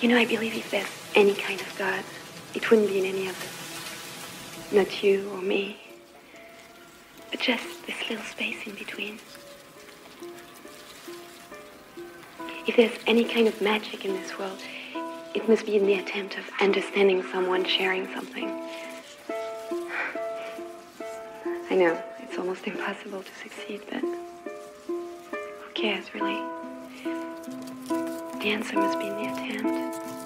I believe if there's any kind of God, it wouldn't be in any of us. Not you or me, but just this little space in between. If there's any kind of magic in this world, it must be in the attempt of understanding someone, sharing something. I know, it's almost impossible to succeed, but who cares, really? The answer must be in the attempt.